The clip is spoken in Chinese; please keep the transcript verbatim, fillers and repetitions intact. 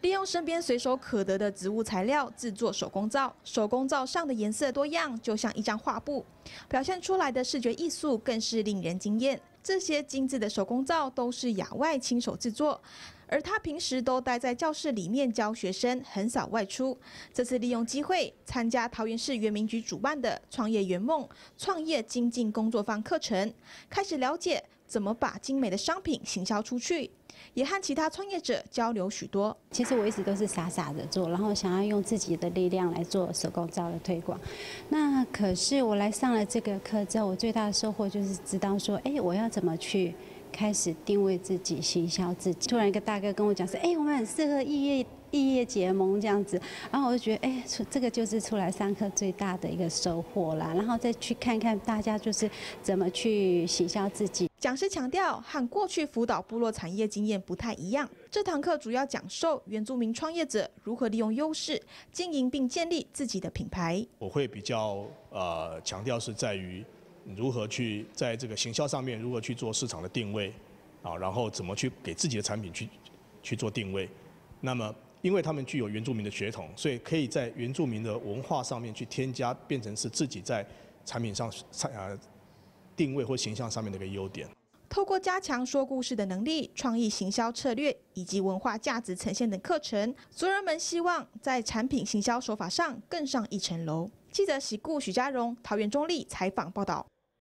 利用身边随手可得的植物材料制作手工皂，手工皂上的颜色多样，就像一张画布，表现出来的视觉艺术更是令人惊艳。这些精致的手工皂都是亚外亲手制作，而他平时都待在教室里面教学生，很少外出。这次利用机会参加桃园市原民局主办的创业圆梦创业精进工作坊课程，开始了解怎么把精美的商品行销出去。 也和其他创业者交流许多。 其实我一直都是傻傻的做，然后想要用自己的力量来做手工皂的推广。那可是我来上了这个课之后，我最大的收获就是知道说，哎，我要怎么去开始定位自己、行销自己。突然一个大哥跟我讲说，哎，我们很适合异业异业结盟这样子，然后我就觉得，哎，这个就是出来上课最大的一个收获啦。然后再去看看大家就是怎么去行销自己。 讲师强调，和过去辅导部落产业经验不太一样。这堂课主要讲授原住民创业者如何利用优势经营并建立自己的品牌。 我会比较呃强调是在于如何去在这个行销上面如何去做市场的定位啊，然后怎么去给自己的产品去去做定位。那么，因为他们具有原住民的血统，所以可以在原住民的文化上面去添加，变成是自己在产品上呃。 定位或形象上面的一个优点， 透过加强说故事的能力、创意行销策略以及文化价值呈现等课程，族人们希望在产品行销手法上更上一层楼。记者喜顾许家荣，桃园中立采访报道。